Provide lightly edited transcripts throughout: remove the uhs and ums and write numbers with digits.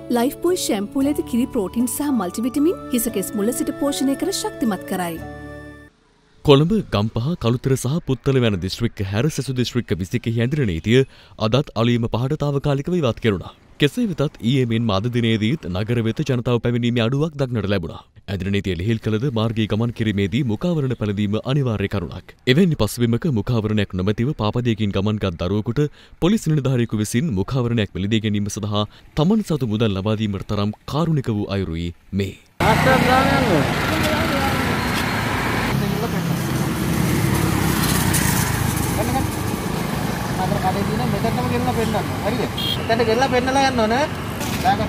Life බොයි ෂැම්පූවල ඇති කිරි protein සහ මල්ටිවිටමින් හිසකෙස් මුල සිට පෝෂණය කර ශක්තිමත් කරයි. කොළඹ ගම්පහ කළුතර සහ පුත්තල යන දිස්ත්‍රික්ක හැර සෙසු දිස්ත්‍රික්ක 21 ඇඳින නීතිය අදත් අලීම පහට තාවකාලිකව ඉවත් කෙරුණා. කෙසේ වෙතත් ඊයේ මෙන් අද දිනේදීත් නගර වෙත ජනතාව පැමිණීමේ අඩුවක් දක්නට ලැබුණා. ඇඳින නීතිය ලිහිල් කළද මාර්ගයේ ගමන් කිරීමේදී මුඛාවරණ පැළඳීම අනිවාර්ය කරුණක්. එවැනි පසුබිමක මුඛාවරණයක් නොමැතිව පාපදයකින් ගමන්ගත් දරුවෙකුට පොලිස් නිලධාරියෙකු විසින් මුඛාවරණයක් මිලදී ගැනීම සඳහා තමන් සතු මුදල් ලබා දීමට තරම් කාරුණික වූ අයුරුයි මේ. මෙතනම ගෙල්ලා පෙන්නන්න. හරිද? එතන ගෙල්ලා පෙන්නලා යන්න ඕනේ. දාගන්න.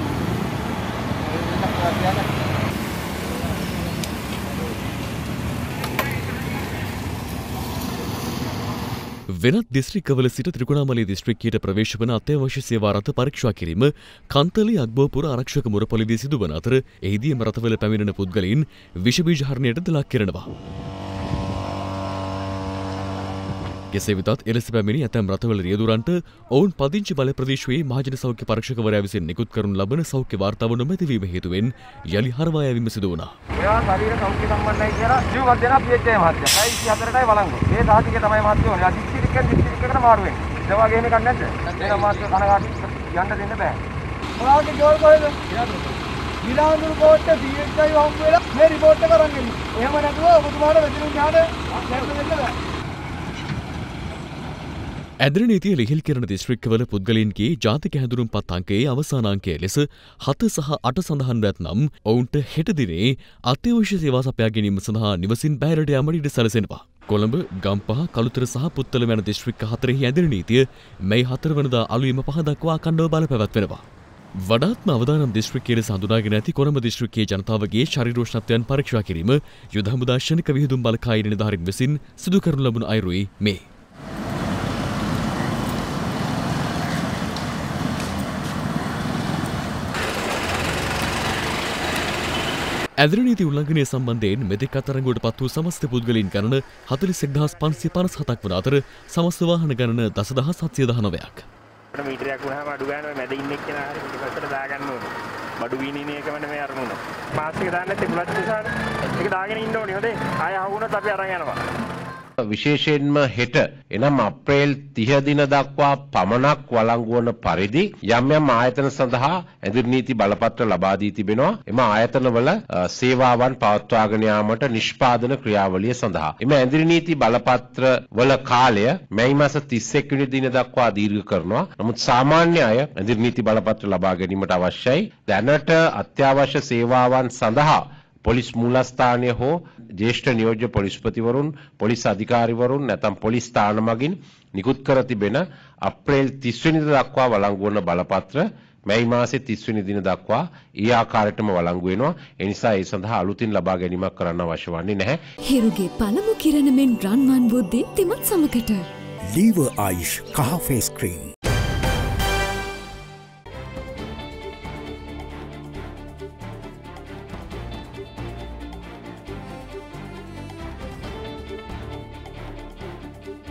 වෙනත් දිස්ත්‍රික්කවල සිට ත්‍රිකුණාමලී දිස්ත්‍රික්කයට ප්‍රවේශ වන අත්‍යවශ්‍ය සේවා රථ පරීක්ෂා කිරීම කන්තලී අග්බෝපුර ආරක්ෂක මුරපොළේදී සිදුවන අතර එහිදී එම රථවල පැමිණෙන පුද්ගලයන් විෂ බීජ හරණයටද ලක් කරනවා. කෙසේ වෙතත් එලෙස පැමිණි ඇතැම් රථවල රියදුරන්ට ඔවුන් පදිංචි බල ප්‍රදේශයේ මහජන සෞඛ්‍ය පරීක්ෂකවරයා විසින් නිකුත් කරනු ලබන සෞඛ්‍ය වාර්තාව නොමැතිවීම හේතුවෙන් යලි හරවා යැවීම සිදු වුණා. මෙයා ශරීර සෞඛ්‍ය සම්බන්ධයි කියලා ජීවත් දෙනා PHI මහත්තයා. 24ටයි වළංගු. මේ සාහිතික තමයි මහත්තයෝ. යා දිස්ත්‍රික්කයකට මාරු වෙන්නේ. ඒ වගේ එහෙම එකක් නැද්ද? ඒක මහත්තයෝ කනගාටු යන්න දෙන්න බෑ. ඔයාලගේ ජෝල් කොහෙද? විලාඳුරු කෝට්ටේ PHI වහම් වෙලා මේ රිපෝට් එක අරන් එන්න. එහෙම නැතුව ඔබතුමාට වෙදිනුම් ඥාන දැක්ක දෙන්න බෑ. ඇදෙන නීතිය ලිහිල් කරන දිස්ත්‍රික්කවල පුද්ගලයන්ගේ ජාතික හැඳුනුම්පත් අංකයේ අවසාන අංකය ලෙස 7 සහ 8 සඳහන් නැත්නම් ඔවුන්ට හෙට දිනේ අත්‍යවශ්‍ය සේවා සපයා ගැනීම සඳහා නිවසින් බැහැරට යාමට ඉඩ සැලසෙනවා. කොළඹ, ගම්පහ, කළුතර සහ පුත්තල යන දිස්ත්‍රික්ක 4හි ඇදෙන නීතිය මැයි 4 වෙනිදා අලුයම 5 දක්වා අඛණ්ඩව බලපැවැත්වෙනවා. වඩාත්ම අවදානම් දිස්ත්‍රික්කයේ ලෙස හඳුනාගෙන ඇති කොළඹ දිස්ත්‍රික්කයේ ජනතාවගේ ශරීරෝෂ්ණත්වයන් පරීක්ෂා කිරීම යුද හමුදා ශනික විහිදුම් බලකායේ නිලධාරීන් විසින් සිදු කරනු ලබන අයුරුයි මේ. ඇදෙන නීති උල්ලංඝනය සම්බන්ධයෙන් මෙතෙක් අත්අඩංගුවට පත් වූ සමස්ත පුද්ගලයන් ගණන 41557ක් වන අතර සමස්ත වාහන ගණන 10719ක්. මීටරයක් වුණාම අඩු ගන්න මැද ඉන්න එක්කෙනා හරි පිටිපස්සට දාගන්න ඕනේ. බඩු වීනිනේ එකම නෙමෙයි අරමුණ. පාස් එක දාන්න තිබුණත් නිසානේ. ඒක දාගෙන ඉන්න ඕනේ හොදේ. ආය ආවුණොත් අපි අරන් යනවා. විශේෂයෙන්ම හෙට එනම් අප්‍රේල් 30 දින දක්වා පමණක් වළංගු වන පරිදි යම් යම් ආයතන සඳහා ඇඳුම් නීති බලපත්‍ර ලබා දී තිබෙනවා. එම ආයතනවල සේවාවන් පවත්වාගෙන යාමට නිෂ්පාදන ක්‍රියාවලිය සඳහා. එම ඇඳුම් නීති බලපත්‍ර වල කාලය මැයි මාස 31 වෙනි දින දක්වා දීර්ඝ කරනවා. නමුත් සාමාන්‍ය අය ඇඳුම් නීති බලපත්‍ර ලබා ගැනීමට අවශ්‍යයි. දැනට අත්‍යවශ්‍ය සේවාවන් සඳහා පොලිස් මූලස්ථානය හෝ ජ්‍යෙෂ්ඨ නියෝජ්‍ය පොලිස්පතිවරුන් පොලිස් අධිකාරිවරුන් නැත්නම් පොලිස් ස්ථාන මගින් නිකුත් කර තිබෙන අප්‍රේල් 30 වෙනිදා දක්වා වළංගු වන බලපත්‍ර මැයි මාසේ 30 වෙනි දින දක්වා ඒ ආකාරයටම වළංගු වෙනවා. ඒ නිසා ඒ සඳහා අලුතින් ලබා ගැනීමක් කරන්න අවශ්‍ය වන්නේ නැහැ. හිරුගේ පළමු කිරණ මෙන් රන්වන් වූ දීප්තිමත් සමකට ලීවර් ආයුෂ් කහ ෆේස් ක්‍රීම්